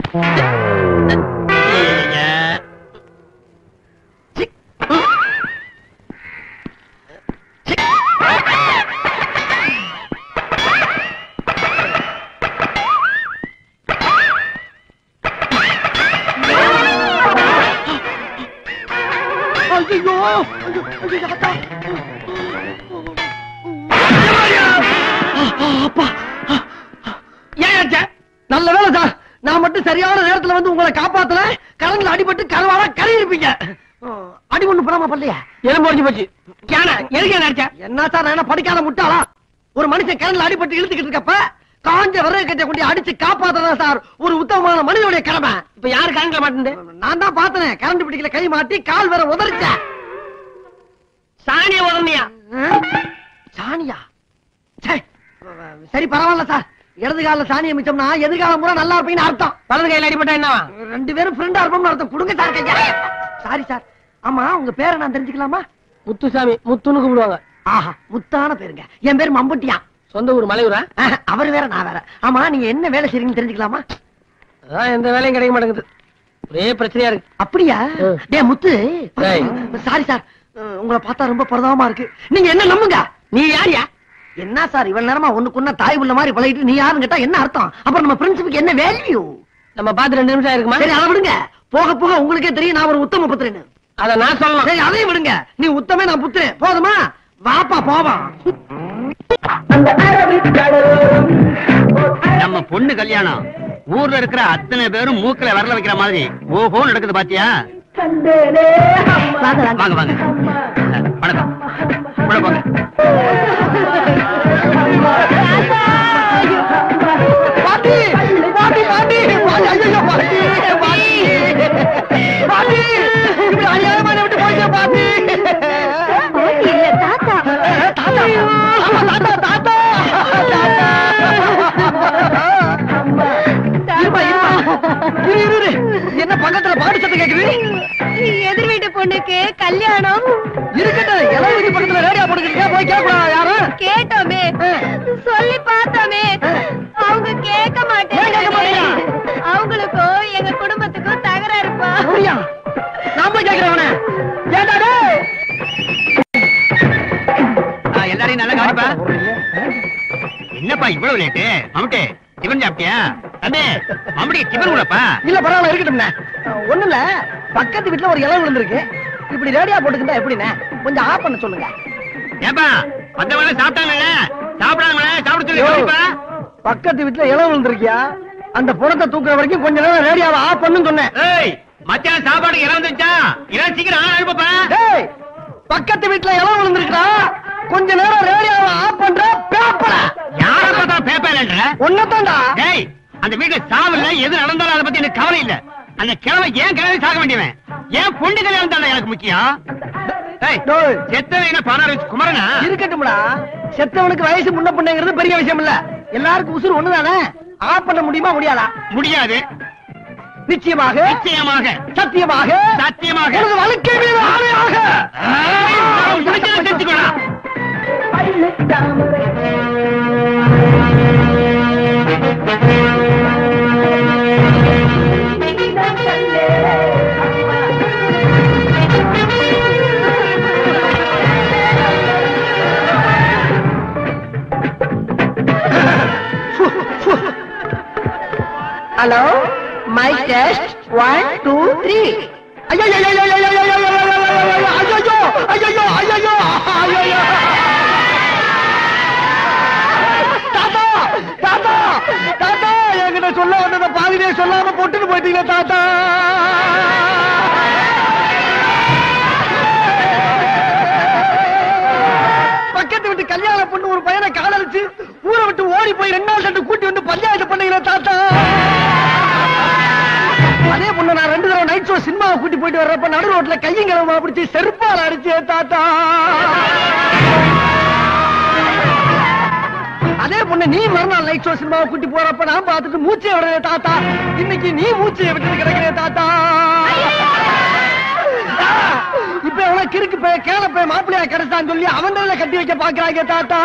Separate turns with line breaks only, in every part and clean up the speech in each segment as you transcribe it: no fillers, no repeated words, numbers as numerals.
நல்ல வேலை சார், நான் மட்டும் சரியான நேரத்துல வந்து உங்களை காப்பாத்தல, கரண்ட்ல அடிபட்டு கருவாடா கறி இருப்பீங்க. அடி ஒண்ணு போடாம பண்ணலையா? எலும்பு உடைஞ்சு போச்சு. என்ன சார், நான் என்ன படிக்காத முட்டாளா? ஒரு மனுஷன் கரண்ட்ல அடிபட்டு இழுத்துக்கிட்டு இருக்கப்ப காஞ்ச விறகு கட்டை கொண்டு அடிச்சு காப்பாத்துறதா சார் ஒரு உத்தமமான மனிதனுடைய கடமை. இப்ப யாரு கரண்ட்ல மாட்டேன்? நான் தான் பார்த்தேன். கரண்ட் பிடிக்கல, கை மாட்டி கால் வேற உதறிச்ச. சாணியா உதறியா? சாணியா? சரி பரவாயில்ல சார், இடது கால சாணியை மிச்சம்னா எதிர்காலம் பூரா நல்லா இருப்பீங்கன்னு அர்த்தம். வலது கையில அடிபட்டா என்ன? ரெண்டு பேரும் ஃப்ரெண்டா இருப்போம்னு அர்த்தம். கொடுங்க சார் கையா. Sorry sir. ஆமா, உங்க பேரை நான் தெரிஞ்சுக்கலாமா? முத்துசாமி. முத்துன்னு கூப்பிடுவாங்க. ஆஹா, முத்தான பேருங்க. என் பேர் மம்பட்டியா. சொந்த ஊர் மலையூரா? அவர் வேற நான் வேற. ஆமா, நீங்க என்ன வேலை செய்றீங்கன்னு தெரிஞ்சுக்கலாமா? அதான் எந்த வேலையும் கிடைக்க மாட்டேங்குது, ஒரே பிரச்சனையா இருக்கு. அப்படியா? டே முத்து, சாரி சார், உங்களை பார்த்தா ரொம்ப பிரதாபமா இருக்கு. நீங்க என்ன நம்புங்க. நீ யாரியா? என்ன சார் இவ்வளவு நேரமா ஒண்ணுக்குன்னா தாய் உள்ள மாதிரி பழகிட்டு நீ யாருன்னு கேட்டா என்ன அர்த்தம்? அப்புறம் நம்ம பிரின்சிபுக்கு என்ன வேல்யூ? நம்ம பார்த்து 2 நிமிஷம் இருக்குமா? சரி, அதை விடுங்க. போக போக உங்களுக்கே தெரியும் நான் ஒரு உத்தம புத்திரன்னு. அத நான் சொல்லலாம். சரி, அதையும் விடுங்க. நீ உத்தமே, நான் புத்திரன். போதுமா? வாப்பா போவான்.
நம்ம பொண்ணு கல்யாணம் ஊர்ல இருக்கிற அத்தனை பேரும் மூக்கல வரல வைக்கிற மாதிரி ஓஹோ நடக்குது பாத்தியா? வாங்க வாங்க. வணக்கம். உள்ள போங்க.
பாட்டி பாட்டி பாட்டி ஐயோ பாட்டி பாட்டி பாட்டி இப்படி அநியாயமான விட்டு போயிட்டே பாட்டி.
இல்ல தாத்தா.
தாத்தா தாத்தா தாத்தா என்ன பக்கத்துல பாட்டு சத்தம் கேக்குது?
எதிர் வீட்டு பொண்ணுக்கு கல்யாணம்.
இருக்கட்டும், இளவு வீட்டு பக்கத்துல ரேடியோ போட்டுக்கிட்டு போய் கேட்கலாம். யாரும்
கேட்டோமே, சொல்லி பார்த்தோமே, அவங்க கேட்க மாட்டேன். அவங்களுக்கும் எங்க குடும்பத்துக்கும் தகராறுப்பா.
நான் போய் கேட்கிறவன கேட்டாடே.
எல்லாரையும் நல்லா கவனிப்பா. என்னப்பா இவ்வளவு லேட்டு? மம்முட்டி டிபன் சாப்பிட்டியா? தம்பி மம்முட்டி டிபன் கூடப்பா.
இல்ல பரவாயில்ல, இருக்கட்டும்ண்ணே. ஒண்ணு இல்ல, பக்கத்து வீட்டுல ஒரு இளவு விழுந்திருக்கு. இப்படி ரேடியோ போட்டுக்கிட்டா எப்படிண்ணே? கொஞ்சம் ஆஃப் பண்ண சொல்லுங்க.
ஏப்பா மத்தவங்க சாப்பிட்டாங்கல்ல, சாப்பிடாங்களே சாப்பிட சொல்லுப்பா.
பக்கத்து வீட்டுல இளவு விழுந்திருக்கியா? அந்த புறத்தை தூக்குற வரைக்கும் கொஞ்ச நேரம் ரேடியோவை ஆஃப் பண்ணுன்னு சொன்னேன்.
ஏய், மத்தியானம் சாப்பாடு இளவு வந்துச்சா? இளவு சீக்கிரம் அனுப்பப்பா.
ஏய், பக்கத்து வீட்டுல இளவு விழுந்திருக்கா? கொஞ்ச நேரம் ரேடியோவை ஆஃப் பண்ற பேப்பர.
யார பார்த்தா பேப்பர்ன்ற?
ஒன்னதான்டா.
ஏய், அந்த வீட்டுல சாவல்ல எது நடந்தாலும் அதை பத்தி எனக்கு கவலை இல்ல. அந்த கிழமை ஏன் கிழமை சாக வேண்டியவன்? ஏன் பொண்ணு கல்யாணம் தானே எனக்கு முக்கியம். செத்தவன் என்ன பானார் வச்சு குமரனா?
இருக்கட்டும்டா, செத்தவனுக்கு வயசு முன்ன பொண்ணுங்கிறது பெரிய விஷயம் இல்ல. எல்லாருக்கும் உசுறு ஒண்ணுதானே. ஆஃப் பண்ண முடியுமா? முடியாதா?
முடியாது.
நிச்சயமாக
நிச்சயமாக
சத்தியமாக
சத்தியமாக
எனது வாழ்க்கை மீது ஆணையாக
தெரிஞ்சுக்கணும்.
Hello, my test 1 2 3. ஐயோ ஐயோ ஐயோ ஐயோ ஐயோ ஐயோ ஐயோ ஐயோ. தாத்தா தாத்தா தாத்தா, என்கிட்ட சொல்ல வந்தத பாதிலே சொல்லாம போட்டுட்டு போயிட்டீங்க தாத்தா. பக்கத்து விட்டு கல்யாண பொண்ணு ஒரு பையனை காதலிச்சு ஊரை விட்டு ஓடி போய் 2 நாள் கண்டு கூட்டி வந்து பஞ்சாயத்து பண்ணீங்களா தாத்தா? அதே பொண்ணு நான் 2 தடவை நைட் ஷோ சினிமாவை கூட்டி போயிட்டு வர்றப்ப நடு ரோட்ல கையும் கிளம்பா பிடிச்சி செருப்பால் அடிச்சே தாத்தா. அதே பொண்ணு நீ மறுநாள் நைட் ஷோ சினிமாவை கூட்டி போறப்ப நான் பார்த்துட்டு மூச்சை விடுறேன் தாத்தா. இன்னைக்கு நீ மூச்சையை விட்டு கிடக்கிறேன் தாத்தா. இப்ப எவ்வளவு கிறுக்கு போய் கேள போய் மாப்பிள்ளையா கிடைச்சான்னு சொல்லி அவங்கள கட்டி வைக்க பாக்குறாங்க தாத்தா.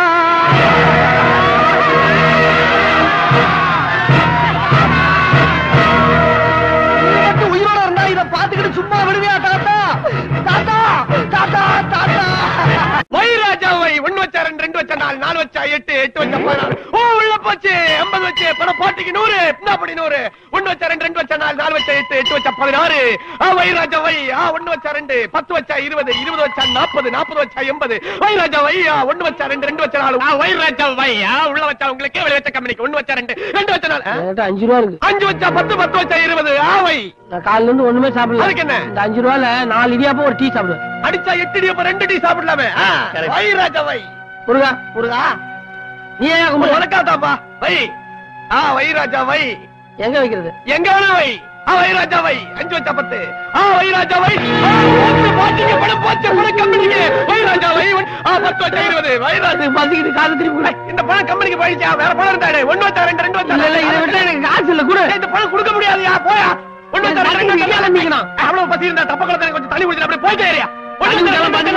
வச்சா 8, 8 வச்சா 16. ஓ உள்ள போச்சு. 50 வச்சு பணம் பாட்டிக்கு 100. என்ன அப்படி 100? 1 வச்சா 2, 2 வச்சா 4, 4 வச்சா 8, 8 வச்சா 16. வை ராஜா வை. 1 வச்சா 2, 10 வச்சா 20, 20 வச்சா 40, 40 வச்சா 80. வை ராஜா வை. 1 வச்சா 2, 2 வச்சா 4. வை ராஜா வை. உள்ள வச்சா உங்களுக்கு, வெளிய வச்சா கம்பெனிக்கு. 1 வச்சா 2, 2 வச்சா 4.
5 ரூபா இருக்கு.
5 வச்சா 10, 10 வச்சா 20. வை.
நான் காலையில இருந்து ஒண்ணுமே சாப்பிடல.
அதுக்கு என்ன?
இந்த 5 ரூபால 4 இடியாப்பம் ஒரு டீ சாப்பிடுவேன்.
அடிச்சா 8 டீ அப்ப 2 டீ சாப்பிடலாமே. வை ராஜா வை.
முருகா
முருகா
நீ ஏன் கும்பிடு?
வணக்காதாப்பா. வை. வை ராஜா வை.
எங்க வைக்கிறது?
எங்க வேணா வை. வை ராஜா வை. 5 வச்சா 10. வை ராஜா வை. ஓட்டு பாட்டிக்கு பணம் போச்சு பணம் கம்பெனிக்கு. வை ராஜா வை. 10 வச்சா 20. வை ராஜா
பசிக்குது, காசு திருப்பி கொடு.
இந்த பணம் கம்பெனிக்கு போயிடுச்சா? வேற பணம் இருந்தாடே. 1 வச்சா 2, 2 வச்சா
இல்ல இல்ல இதை விட்டா எனக்கு காசு இல்ல கூட.
இந்த பணம் கொடுக்க முடியாதுயா. போயா. 1 வச்சா 2, 2 வச்சா
நிக்கணும்.
அவ்வளவு பசி இருந்தா தப்ப குளத்துல கொஞ்சம் தள்ளி குடிச்சு அப்படியே போயிட்டே ஏரியா. 1 வச்சா 2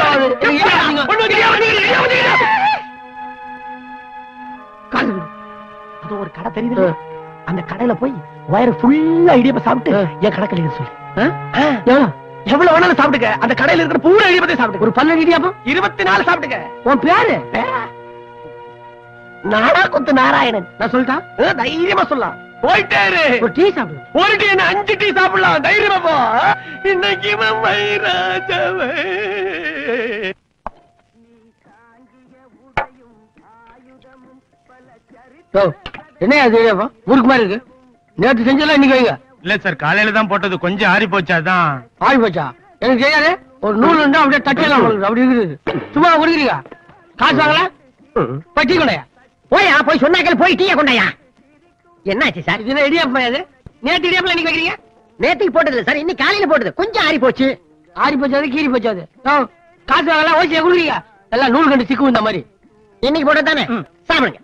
காசு கொடு.
அது ஒரு கடை தெரியுது. அந்த கடையில போய் வயிறு ஃபுல்லா இடியப்ப சாப்பிட்டு என் கடைக்கல சொல்லு. எவ்வளவு வேணாலும் சாப்பிட்டுக்க. அந்த கடையில இருக்கிற பூரா இடியப்பத்தை சாப்பிட்டு.
ஒரு 12 இடியாப்பம்
24 சாப்பிட்டுக்க.
உன் பேரு
நாடா குத்து நாராயணன்.
நான் சொல்லிட்டா
தைரியமா சொல்லலாம். போயிட்டே இரு.
ஒரு டீ சாப்பிடு.
ஒரு டீ என்ன 5 டீ சாப்பிடலாம். தைரியமா போ. இன்னைக்கு வைராஜவே.
என்ன அது இடியாப்பம் முறுக்கு மாதிரி இருக்கு? நேற்று செஞ்சல இன்னைக்கு வைங்க.
இல்ல சார், காலையில தான் போட்டது, கொஞ்சம் ஆறி போச்சாதான்.
ஆள் போச்சா? எனக்கு தெரியாது. ஒரு நூல் இருந்தா அப்படியே தட்டியெல்லாம் உங்களுக்கு அப்படி இருக்குது. சும்மா கொடுக்குறீங்க. காசு வாங்கல போய் டீ கொண்டாயா.
போயா போய் சொன்னாக்கள் போய் டீயை கொண்டாயா. என்னாச்சு சார்?
இது என்ன இடியாப்பம்? அது நேற்று இடியாப்பம் இன்னைக்கு வைக்கிறீங்க?
நேத்துக்கு போட்டது இல்ல சார், இன்னைக்கு காலையில போட்டது. கொஞ்சம் ஆறி போச்சு.
ஆறி போச்சாது கீறி போச்சாது. காசு வாங்கலாம் ஓசியா கொடுக்குறீங்க. எல்லாம் நூல் கண்டு சிக்கும் இந்த மாதிரி.
இன்னைக்கு போட்டது தானே, சாப்பிடுங்க.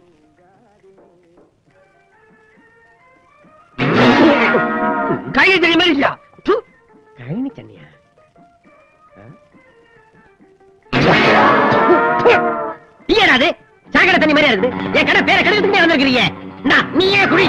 கையை தெரிய மாதிரி
கழனி தண்ணியா? ஏறாது சாக்கடை தண்ணி மாதிரியா இருக்குது. என் கடை பேரை கெடுக்கிறதுக்கு வந்திருக்கிறீங்க. நீ ஏன் குடி?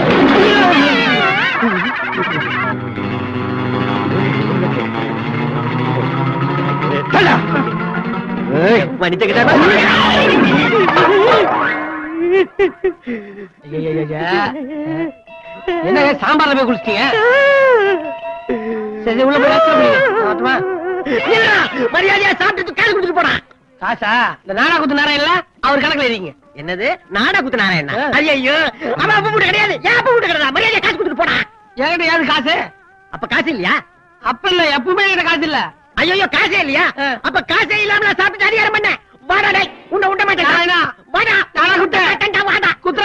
என்ன சாம்பார்ல போய் குளிச்சிட்டீங்க? சரி உள்ள போய்
மரியாதையா சாப்பிட்டு காசு கொடுத்துட்டு போனா.
காசா? இந்த நாடா குத்து நேரம் இல்ல அவர் கணக்குல இருக்கீங்க.
என்னது நாடா குத்து நேரம்? என்ன ஐயோ, அவன் அப்ப வீட்டு கிடையாது. ஏன் அப்ப வீட்டு கிடையாது? மரியாதையா காசு கொடுத்துட்டு போனா.
என்கிட்ட யாரு காசு?
அப்ப காசு இல்லையா?
அப்ப இல்ல, எப்பவுமே என்கிட்ட காசு இல்ல.
ஐயோ காசே இல்லையா? அப்ப காசே இல்லாம சாப்பிட்டு அதிகாரம் பண்ண. வாடா டேய், உன்னை விட மாட்டேன். வாடா
நாடா குத்து.
வாடா
குத்துறா.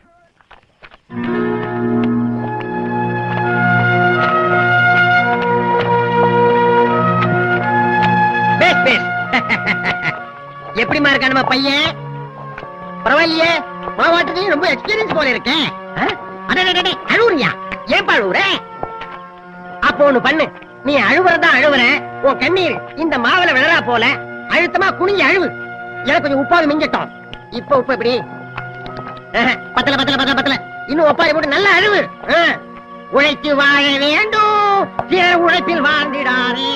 Base base. எப்படிமா இருக்கா நம்ம பையன்? பரவாயில்லையே, மாவாட்டத்தையும் ரொம்ப எக்ஸ்பீரியன்ஸ் போல இருக்கேன். அழுவுறியா? ஏன் அழுவுற? அப்போ ஒண்ணு பண்ணு, நீ அழுவுறதா அழுவுற. உன் கண்ணீர் இந்த மாவுல விழறா போல அழுத்தமா குனிஞ்சு அழுவு. எனக்கு கொஞ்சம் உப்பாவது மிஞ்சட்டும். இப்ப உப்பு எப்படி? பத்தல பத்தல பத்தல பத்தல. இன்னும் ஒப்பாரி போட்டு நல்லா அழுவு. உழைத்து வாழ வேண்டும், பிற உழைப்பில் வாழ்ந்திடாரே.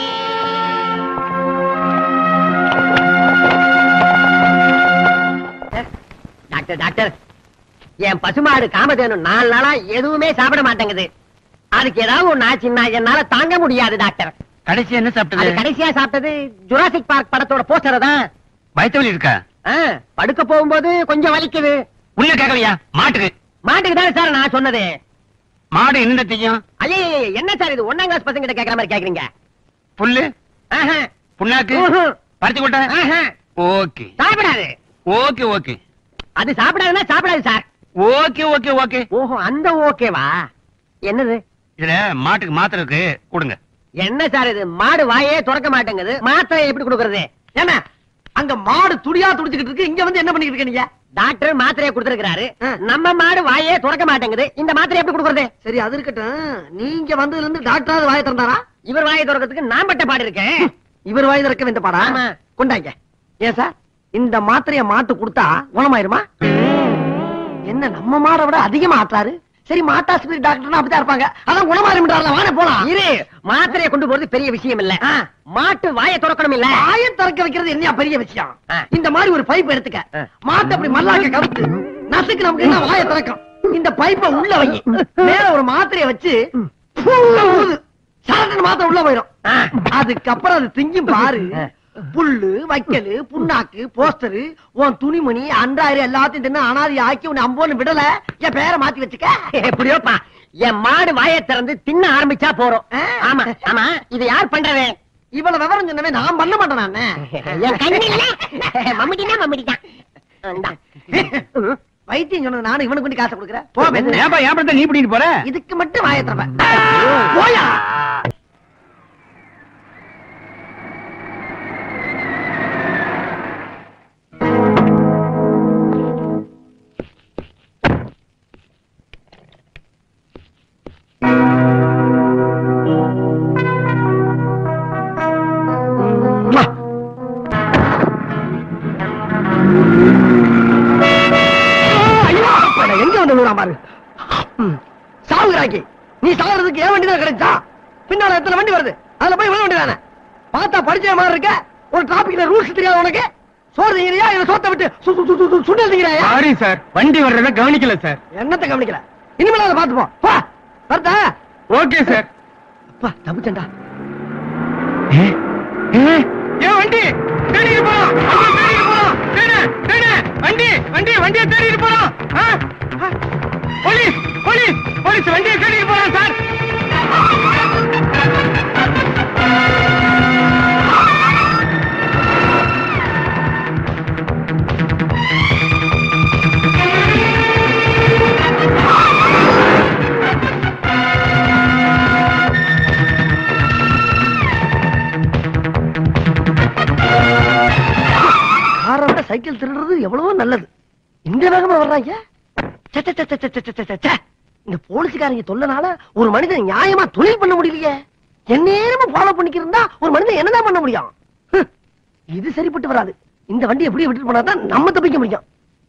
டாக்டர் டாக்டர், என் பசுமாடு காமதேனு 4 நாளா எதுவுமே சாப்பிட மாட்டேங்குது. அதுக்கு ஏதாவது ஒண்ணு ஆச்சுன்னா என்னால தாங்க முடியாது டாக்டர்.
கடைசி என்ன
அது
சாப்பிட்டது?
கடைசியா சாப்பிட்டது ஜுராசிக் பார்க் படத்தோட போஸ்டர் தான்.
வயிற்று வலி இருக்கா?
படுக்க போகும்போது கொஞ்சம் வலிக்குது.
உள்ள கேட்கலையா? மாட்டுக்கு
மாட்டுக்கு தானே சார் நான் சொன்னது.
மாடு என்ன செய்யும்?
ஐயே என்ன சார் இது 1ஆம் கிளாஸ் பசங்க கிட்ட கேக்குற மாதிரி கேக்குறீங்க?
புல்லு, புண்ணாக்கு, பருத்தி கொட்டை. ஓகே
சாப்பிடாது.
Okay okay.
அது சாப்பிடாதுன்னா சாப்பிடாது சார்.
Okay okay okay.
ஓஹோ, அந்த ஓகேவா? என்னது
இதுல மாட்டுக்கு மாத்திரை இருக்கு, கொடுங்க.
என்ன சார் இது? மாடு வாயே திறக்க மாட்டேங்குது, மாத்திரை எப்படி கொடுக்கறது?
என்ன அங்க மாடு துடியா துடிச்சுக்கிட்டு இருக்கு, இங்க வந்து என்ன பண்ணிட்டு இருக்கீங்க?
டாக்டர் மாத்திரையை கொடுத்திருக்காரு. நம்ம மாடு வாயே திறக்க மாட்டேங்குது, இந்த மாத்திரை எப்படி கொடுக்கறது?
சரி அது இருக்கட்டும், நீங்க வந்ததுல இருந்து டாக்டராவது வாயை திறந்தாரா?
இவர் வாயை திறக்கிறதுக்கு நான் பட்ட பாடு இருக்கேன்.
இவர் வாய் திறக்க வேண்டிய பாடா? கொண்டாங்க. ஏன் சார் இந்த மாத்திரைய மாட்டு கொடுத்தா குணமாயிருமா? என்ன நம்ம மாடை விட அதிகமா ஆட்டாரு? சரி மாட்டாஸ்பத்திரி டாக்டர்னா அப்படிதான் இருப்பாங்க. அதான் குணமாறிட்டார்ல, வாங்க போலாம்.
இரு, மாத்திரையை கொண்டு போறது பெரிய விஷயம் இல்ல. மாட்டு வாயை திறக்கணும் இல்ல.
வாயை திறக்க வைக்கிறது என்ன பெரிய விஷயம்? இந்த மாதிரி ஒரு பைப் எடுத்துக்க, மாட்டு அப்படி மல்லாக்க கவுத்து நசுக்கு நமக்கு என்ன வாயை திறக்கும். இந்த பைப்பை உள்ள வை, மேல ஒரு மாத்திரையை வச்சு சாதாரண மாத்திரை உள்ள போயிடும். அதுக்கப்புறம் அது திங்கும் பாரு. புல்லு, வைக்கலு, புண்ணாக்கு, போஸ்டரு, உன் துணிமணி, அன்றாயிரம் எல்லாத்தையும் தின்னு அனாதி ஆக்கி உன்னை அம்போன்னு விடல. என் பேரை மாத்தி வச்சுக்க.
எப்படியோப்பா என் மாடு வாயை திறந்து தின்ன ஆரம்பிச்சா போறோம். ஆமா ஆமா, இது யார் பண்றது?
இவ்வளவு விவரம் சொன்னவே நான் பண்ண மாட்டேன். நானு
என் கண்ணில்ல மம்மிட்டினா மம்மிட்டிதான்.
வைத்தியம் சொன்னது நானும் இவனுக்கு கொண்டு காசை கொடுக்குறேன்.
நீ பிடிட்டு போற?
இதுக்கு மட்டும் வாயை திறப்பேன். போயா. சாவுகிறாக்கி, நீ சாகுறதுக்கு ஏன் வண்டி தான் கிடைச்சா? பின்னால எத்தனை வண்டி வருது, அதுல போய் விழ வேண்டியதானே? பார்த்தா படிச்ச மாதிரி இருக்க, ஒரு டிராபிக்ல ரூல்ஸ் தெரியாது உனக்கு. சோறு திங்கிறியா இல்ல சோத்தை விட்டு சுண்டல் திங்கிறாயா?
சாரி சார், வண்டி வர்றத கவனிக்கல சார்.
என்னத்தை கவனிக்கல? இனிமேல அதை பார்த்துப்போம். வரதா?
Okay sir.
அப்பா தப்பிச்சண்டா.
ஏன் வண்டி தேடிட்டு போறோம், வண்டியை தேடிட்டு போறோம். போலீஸ் போலீஸ் போலீஸ் வண்டியை தேடிட்டு போறோம் சார்.
சைக்கிள் திருடுறது எவ்வளவோ நல்லது. இந்த வேகமா வர்றாங்க. இந்த போலீஸ்காரங்க தொல்லனால ஒரு மனிதன் நியாயமா தொழில் பண்ண முடியலையே. எந்நேரமும் ஃபாலோ பண்ணிக்கிருந்தா ஒரு மனிதன் என்னதான் பண்ண முடியும்? இது சரிப்பட்டு வராது. இந்த வண்டி எப்படி விட்டுட்டு போனாதான் நம்ம தப்பிக்க முடியும்.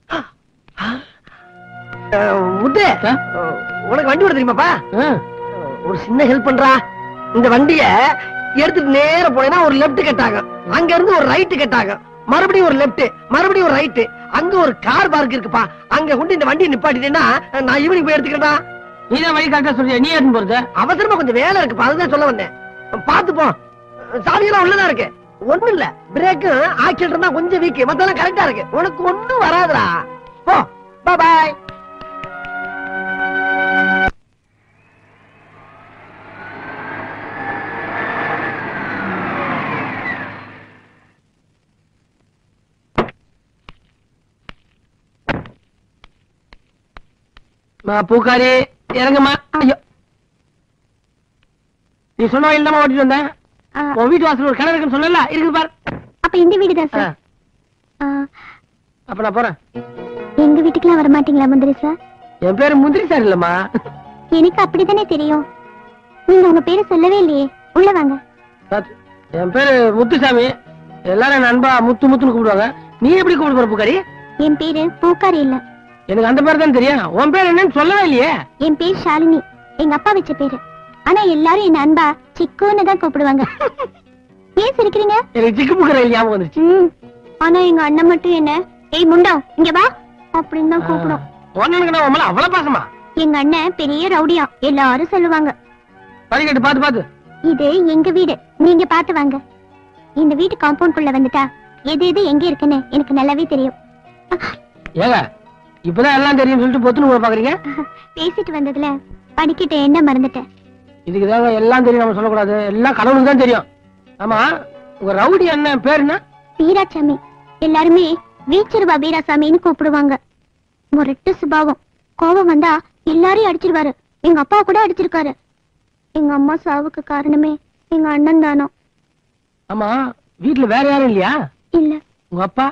முத்து, உனக்கு வண்டி ஓட தெரியுமாப்பா? ஒரு சின்ன ஹெல்ப் பண்றா. இந்த வண்டிய எடுத்துட்டு நேர போனேன்னா ஒரு லெப்ட் கட் ஆகும், அங்க இருந்து ஒரு ரைட் கட் ஆகும், மறுபடியும் ஒரு லெப்ட், மறுபடியும் ஒரு ரைட். அங்க ஒரு கார் பார்க் இருக்குப்பா, அங்க கொண்டு இந்த வண்டியை நிப்பாட்டிட்டேன்னா நான் ஈவினிங் போய் எடுத்துக்கிறேன்.
நீதான் வழி கரெக்டா சொல்றியா? நீ ஏன் போறது?
அவசரமா கொஞ்சம் வேலை இருக்குப்பா, அதுதான் சொல்ல வந்தேன். பாத்துப்போம். சாவியெல்லாம் உள்ளதா இருக்கு. ஒண்ணும் இல்ல, பிரேக்கு ஆக்சிடென்ட் தான் கொஞ்சம் வீக், மத்தெல்லாம் கரெக்டா இருக்கு. உனக்கு ஒண்ணும் வராதுடா. போ, பாய்.
பூக்காரி இறங்குமா. ஐயோ, நீ சொன்ன இல்லாம ஓட்டிட்டு வந்தேன். உன் வீட்டு வாசல் ஒரு கிணறு இருக்குன்னு சொன்னல, இருக்கு பாரு.
அப்ப இந்த வீடு தான் சார்.
அப்ப நான் போறேன்.
எங்க வீட்டுக்குலாம் வர மாட்டீங்களா முந்திரி சார்?
என் பேரு முந்திரி சார் இல்லம்மா.
எனக்கு அப்படித்தானே தெரியும். நீங்க உங்க பேரு சொல்லவே இல்லையே. உள்ள வாங்க.
என் பேரு முத்துசாமி. எல்லாரும் நண்பா முத்து முத்துன்னு கூப்பிடுவாங்க. நீ எப்படி கூப்பிடு போற பூக்காரி?
என் பேரு பூக்காரி இல்ல.
எனக்கு அந்த பேர் தான் தெரியும். உன் பேர் என்னன்னு சொல்லவே இல்லையே.
என் பேர் ஷாலினி, எங்க அப்பா வச்ச பேரு. ஆனா எல்லாரும் என்ன அன்பா சிக்குன்னு தான் கூப்பிடுவாங்க. ஏன் சிரிக்கிறீங்க?
எனக்கு சிக்கு பூக்கிற ஞாபகம் வந்துச்சு.
ஆனா எங்க அண்ணன் மட்டும் என்ன ஏய் முண்டா இங்க வா அப்படின்னு தான் கூப்பிடும்.
ஒண்ணுக்கு நான் உங்களை அவ்வளவு பாசமா?
எங்க அண்ணன் பெரிய ரவுடியா, எல்லாரும் சொல்லுவாங்க.
படிக்கட்டு பாத்து பாத்து.
இது எங்க வீடு, நீங்க பாத்து வாங்க. இந்த வீட்டு காம்பவுண்ட் குள்ள வந்துட்டா எது எது எங்க இருக்குன்னு எனக்கு நல்லாவே தெரியும்.
ஏங்க இப்பதான் எல்லாம் தெரியும் சொல்லிட்டு பொத்துன்னு பாக்குறீங்க?
பேசிட்டு வந்ததுல படிக்கிட்ட என்ன மறந்துட்டேன்.
இதுக்குதாங்க எல்லாம் தெரியும் நம்ம சொல்லக்கூடாது. எல்லாம் கடவுளுக்கு தான் தெரியும். ஆமா, உங்க ரவுடி அண்ணன் பேர் என்ன?
வீராசாமி. எல்லாருமே வீச்சிருவா வீராசாமின்னு கூப்பிடுவாங்க. முரட்டு சுபாவம். கோபம் வந்தா எல்லாரையும் அடிச்சிருவாரு. எங்க அப்பா கூட அடிச்சிருக்காரு. எங்க அம்மா சாவுக்கு காரணமே எங்க அண்ணன் தானோ.
ஆமா, வீட்டுல வேற யாரும் இல்லையா?
இல்ல.
உங்க அப்பா?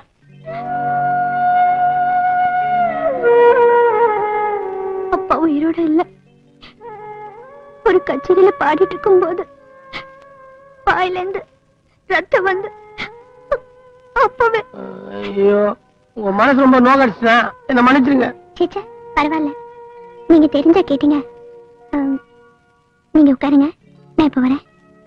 அப்பா உயிரோட இல்ல. ஒரு கச்சேரியில பாடிட்டு இருக்கும் போது வாயில இருந்து ரத்தம் வந்து அப்பவே.
ஐயோ, உங்க மனசு ரொம்ப நோகடிச்சுதான். என்ன மன்னிச்சிருங்க.
சேச்சா பரவாயில்ல. நீங்க தெரிஞ்சா கேட்டீங்க. நீங்க உட்காருங்க, நான் இப்ப வரேன்.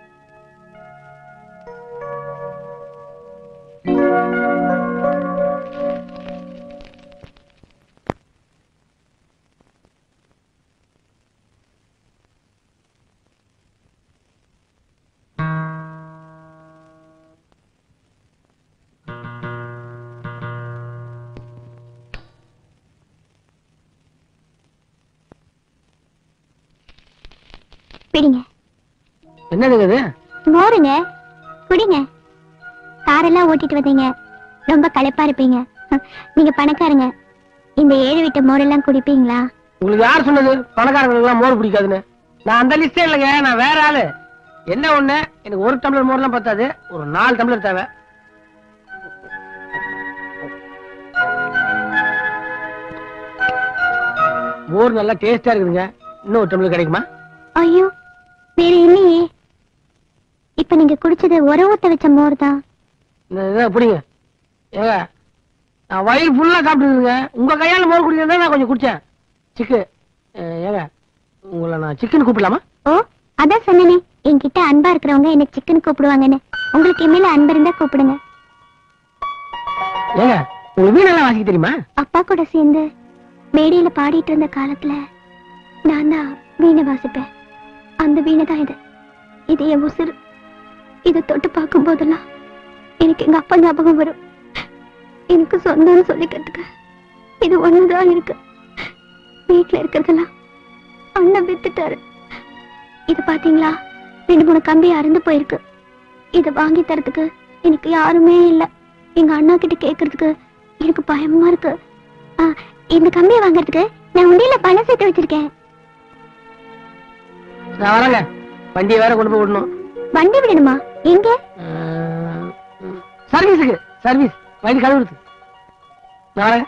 பிடிங்க.
என்னதுங்க இது?
மோருங்க, குடிங்க. காரெல்லாம் ஓட்டிட்டு வந்தீங்க, ரொம்ப களைப்பா இருப்பீங்க. நீங்க பணக்காரங்க, இந்த 7 வீட்டு மோரெல்லாம் குடிப்பீங்களா?
உங்களுக்கு யார் சொன்னது பணக்காரங்களுக்கு எல்லாம் மோர் பிடிக்காதுன்னு? நான் அந்த லிஸ்டே இல்லைங்க, நான் வேற ஆளு. என்ன ஒண்ணு, எனக்கு 1 டம்ளர் மோர்லாம் பத்தாது, ஒரு 4 டம்ளர் தேவை. மோர் நல்லா டேஸ்டா இருக்குதுங்க, இன்னும் 1 டம்ளர் கிடைக்குமா?
ஐயோ, வேற இல்லையே. இப்ப நீங்க குடிச்சது ஊத்த வச்ச மோர் தான்.
புடிங்க. ஏங்க, நான் வயிறு ஃபுல்லா சாப்பிட்டுருங்க, உங்க கையால மோர் குடிக்கிறதா நான் கொஞ்சம் குடிச்சேன். சிக்கு ஏங்க, உங்களை நான் சிக்கன் கூப்பிடலாமா?
ஓ, அதான் சொன்னேனே, என்கிட்ட அன்பா இருக்கிறவங்க என்ன சிக்கன் கூப்பிடுவாங்கன்னு. உங்களுக்கு என் மேல அன்பு இருந்தா கூப்பிடுங்க.
ஏங்க, உங்க வீணெல்லாம் வாசிக்க தெரியுமா?
அப்பா கூட சேர்ந்து மேடையில பாடிட்டு இருந்த காலத்துல நான் தான் வீணை வாசிப்பேன். அந்த வீணை தான் இது. இது என் உசுறு. இதை தொட்டு பார்க்கும் போதெல்லாம் எனக்கு எங்க அப்பா ஞாபகம் வரும். எனக்கு சொந்தம்னு சொல்லிக்கிறதுக்கு இது ஒண்ணுதான் இருக்கு. வீட்டுல இருக்கிறதெல்லாம் அண்ணன் வித்துட்டாரு. இது பாத்தீங்களா, 2-3 கம்பி அறுந்து போயிருக்கு. இத வாங்கி தரதுக்கு எனக்கு யாருமே இல்ல. எங்க அண்ணா கிட்ட கேக்குறதுக்கு எனக்கு பயமா இருக்கு. இந்த கம்பியை வாங்கறதுக்கு நான் உண்டியில பணம் சேர்த்து வச்சிருக்கேன்.
நான் வரேங்க, வண்டியை வேற கொண்டு போய் விடணும்.
வண்டி விடணுமா? எங்க?
சர்வீஸுக்கு. சர்வீஸ் வண்டி கழுவுறது. நான் வரேன்.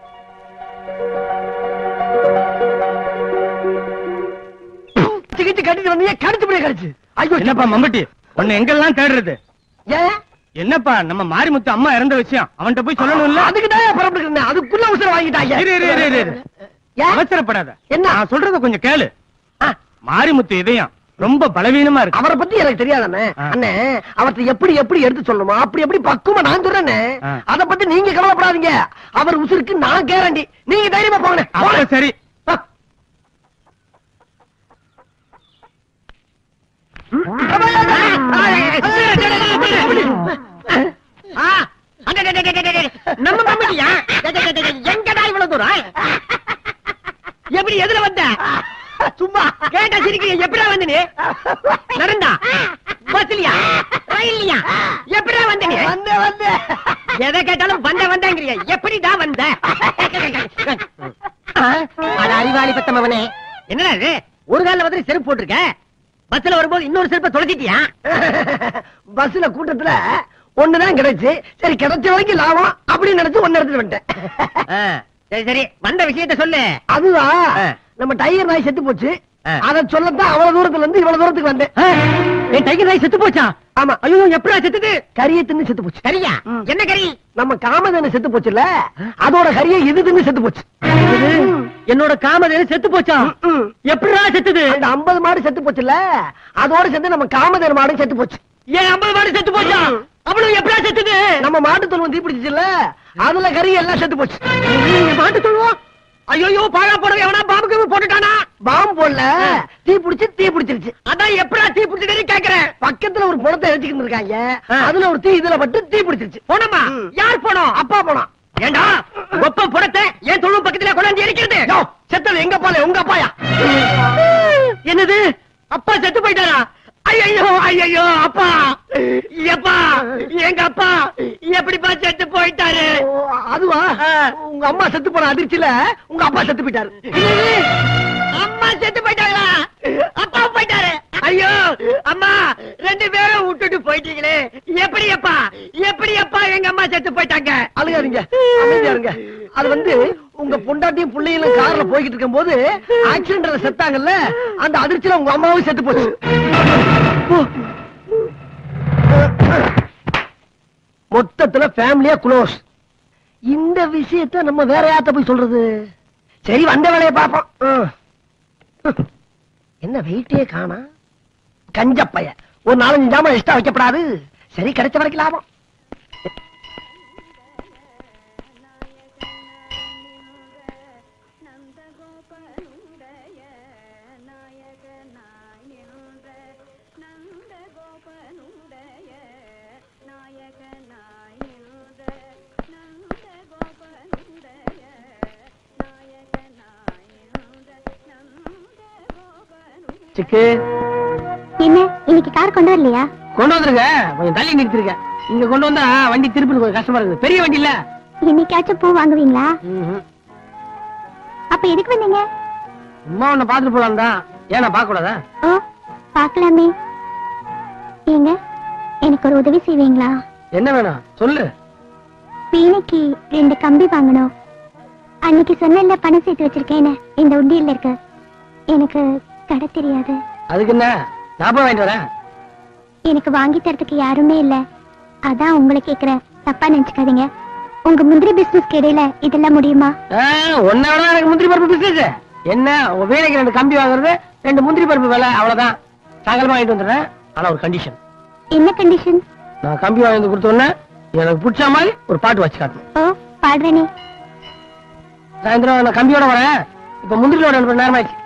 கட்டிட்டு வந்தீங்க, கடிச்சு போய் கடிச்சு. ஐயோ,
என்னப்பா மம்பட்டி, உன்னை எங்கெல்லாம் தேடுறது?
ஏன்
என்னப்பா, நம்ம மாரிமுத்து அம்மா இறந்த விஷயம் அவன்கிட்ட போய் சொல்லணும்ல?
அதுக்குதான் புறப்பட்டு அதுக்குள்ள உசுர வாங்கிட்டாங்க.
அவசரப்படாத,
என்ன
நான் சொல்றத கொஞ்சம் கேளு. மாரிமுத்து இதயம் ரொம்ப பலவீனமா இருக்கு.
அவரை பத்தி எனக்கு தெரியாதானே அண்ணே. அவற்றை எப்படி எப்படி எடுத்து சொல்லணுமா அப்படி எப்படி பக்குவமா நான் சொல்றேன்னு. அத பத்தி நீங்க கவலைப்படாதீங்க. அவர் உசுருக்கு நான் கேரண்டி. நீங்க தைரியமா போங்க.
சரி.
நம்ம மம்மியா எங்கடா இவ்வளவு தூரம்? எப்படி எதுல வந்த? சும்மா கேட்டா சிரிக்கிறீங்க. எப்படா வந்து நீ? நடந்தா பஸ்லியா ரயில்லையா? எப்படா வந்து நீ? வந்த எதை கேட்டாலும் வந்தேங்கிறீங்க. எப்படிடா வந்த? அட அறிவாளி பத்தமவனே, என்னடா இது? ஒரு கால வந்து செருப்பு போட்டிருக்க, பஸ்ல வரும்போது இன்னொரு செருப்பை தொலைச்சிட்டியா?
பஸ்ல கூட்டத்துல ஒண்ணுதான் கிடைச்சு, சரி கிடைச்ச வரைக்கும் லாபம் அப்படின்னு நினைச்சு ஒன்னு எடுத்துட்டு வந்துட்டேன்.
சரி சரி, வந்த விஷயத்த சொல்லு.
அதுதான், நம்ம டைகர் நாய் செத்து போச்சு. அத சொல்லத்தான் அவ்வளவு தூரத்துல இருந்து இவ்வளவு தூரத்துக்கு வந்தேன்.
என் டைகர் நாய் செத்து போச்சா?
ஆமா.
ஐயோ, எப்படா செத்துது?
கறியை தின்னு செத்து போச்சு.
கரியா? என்ன கறி?
நம்ம காமதேனு செத்து போச்சுல்ல, அதோட கறியை இது தின்னு செத்து போச்சு.
என்னோட காமதேனு செத்து போச்சா? எப்படா செத்துது?
அந்த 50 மாடு செத்து போச்சுல்ல, அதோட சேர்ந்து நம்ம காமதேனு மாடும் செத்து போச்சு.
ஏன் 50 மாடு செத்து போச்சா? அவ்வளவு எப்படா செத்துது?
நம்ம மாட்டு தொழுவம் தீப்பிடிச்சுல்ல, அதுல கறி எல்லாம் செத்து போச்சு.
மாட்டு தொழுவம்? ஐயோ, பாழா போடுறது எவனா பாம்புக்கு போட்டுட்டானா?
பாம்பு போடல, தீ பிடிச்சிருச்சு.
அதான் எப்படா தீ பிடிச்சது கேக்குறேன்.
பக்கத்துல ஒரு பணத்தை வச்சுக்கிட்டு இருக்காங்க, அதுல ஒரு தீ இதுல பட்டு தீ பிடிச்சிருச்சு.
போனமா? யார் போனோம்?
அப்பா போனான்.
ஏண்டா ஒப்ப புடத்தை என் தொழுவம் பக்கத்துல கொண்டாந்து எரிக்கிறது?
செத்தது எங்க அப்பால? உங்க அப்பாயா?
என்னது, அப்பா செத்து போயிட்டாரா? ஐயோ ஐயோ, அப்பா எப்பா, எங்க அப்பா எப்படிப்பா செத்து போயிட்டாரு?
அதுவா, உங்க அம்மா செத்து போன அதிர்ச்சியில உங்க அப்பா செத்து போயிட்டாரு.
அம்மா செத்து போயிட்டாங்களா? அப்பா போயிட்டாரு. ஐயோ அம்மா, 2 பேரும் விட்டுட்டு போயிட்டீங்களே. எப்படி அப்பா எங்க அம்மா செத்து போயிட்டாங்க?
அழுகாதீங்க, அமைதியா இருங்க. அது வந்து உங்க பொண்டாட்டியும் பிள்ளைகளும் கார்ல போய்கிட்டு இருக்கும் போது ஆக்சிடென்ட்ல செத்தாங்கல்ல, அந்த அதிர்ச்சியில உங்க அம்மாவும் செத்து போச்சு. மொத்தத்துல ஃபேமிலியா க்ளோஸ். இந்த விஷயத்த நம்ம வேற யார்ட்ட போய் சொல்றது? சரி, வந்த வேலையை பாப்போம். என்ன வெயிட்டே காணா? கஞ்சப்பைய ஒரு 4-5 ஜாமான் எக்ஸ்ட்ரா வைக்கப்படாது. சரி, கிடைச்ச வரைக்கும் லாபம். சிக்கு,
என்ன இன்னைக்கு கார் கொண்டு வரலையா?
கொண்டு வந்துருங்க. கொஞ்சம் தள்ளி நிறுத்திருக்கேன். இங்க கொண்டு வந்தா வண்டி திருப்பி கொஞ்சம் கஷ்டமா இருக்குது. பெரிய வண்டி இல்ல.
இன்னைக்காச்சும் பூ வாங்குவீங்களா? அப்ப எதுக்கு வந்தீங்க?
அம்மா உன்னை பாத்துட்டு போலாம் தான். ஏன் நான் பார்க்க கூடாதா?
ஓ, பார்க்கலாமே. ஏங்க, எனக்கு ஒரு உதவி செய்வீங்களா?
என்ன வேணும் சொல்லு.
வீணைக்கு 2 கம்பி வாங்கணும். அன்னைக்கு சொன்ன பணம் சேர்த்து வச்சிருக்கேன்னு இந்த உண்டியல்ல இருக்கு. எனக்கு கடை தெரியாது.
அதுக்கு என்ன, நான் போய் வாங்கிட்டு வரேன்.
எனக்கு வாங்கி தரதுக்கு யாருமே இல்ல. அதான் உங்களை கேக்குறேன். தப்பா நினைச்சுக்காதீங்க. உங்க முந்திரி பிசினஸ் இடையில இதெல்லாம் முடியுமா?
ஒன்ன விட எனக்கு முந்திரி பருப்பு பிசினஸ் என்ன? உங்க வேலைக்கு 2 கம்பி வாங்குறது, 2 முந்திரி பருப்பு வேலை, அவ்வளவுதான். சாயங்காலமா வாங்கிட்டு வந்துடுறேன். ஆனா ஒரு கண்டிஷன்.
என்ன கண்டிஷன்?
நான் கம்பி வாங்கி கொடுத்த உடனே எனக்கு பிடிச்ச மாதிரி ஒரு பாட்டு வச்சு காட்டணும்.
ஓ, பாடுறேனே.
சாயந்தரம் நான் கம்பியோட வரேன். இப்ப முந்திரியோட நேரம் ஆயிடுச்சு.